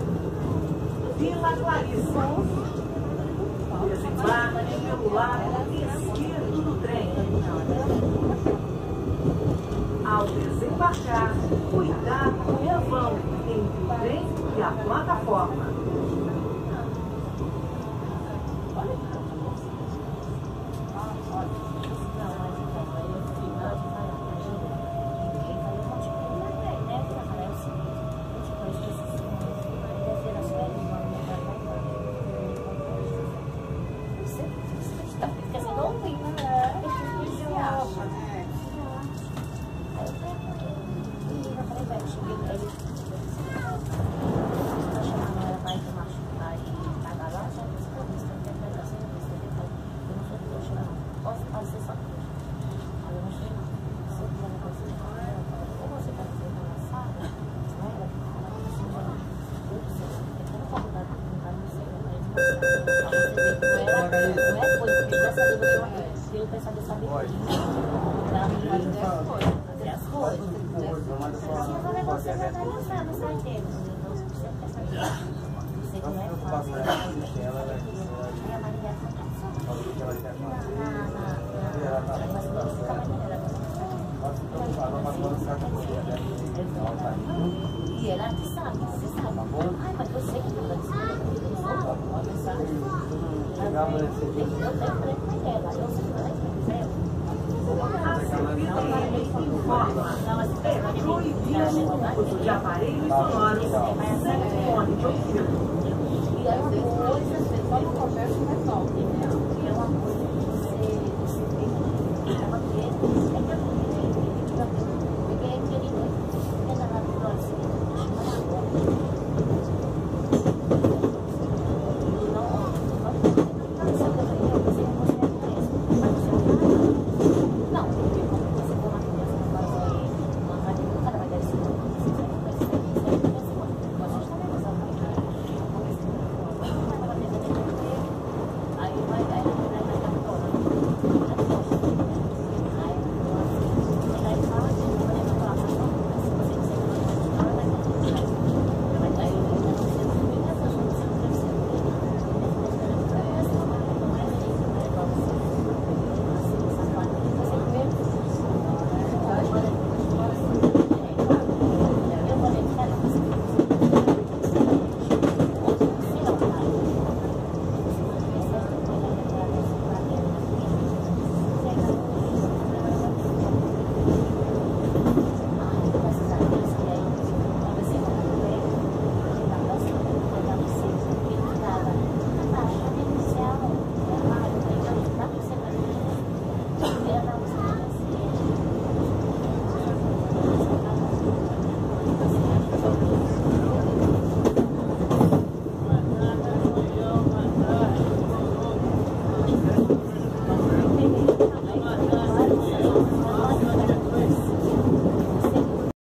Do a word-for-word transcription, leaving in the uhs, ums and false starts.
Vila Clarissa. Desembarque pelo lado esquerdo do trem. Ao desembarcar, cuidado com o vão entre o trem e a plataforma. E ela que sabe, você sabe. Ai, mas você que não vai dizer, eu vou pensar. Eu falei com ela, eu sei que ela é É proibido o uso de aparelhos sonoros sem fone de ouvido. E é uma coisa, você só no comércio não é top, né? E é uma coisa que você, você tem que manter, é que eu peguei aquele, é na natureza, chama na boca. Thank you.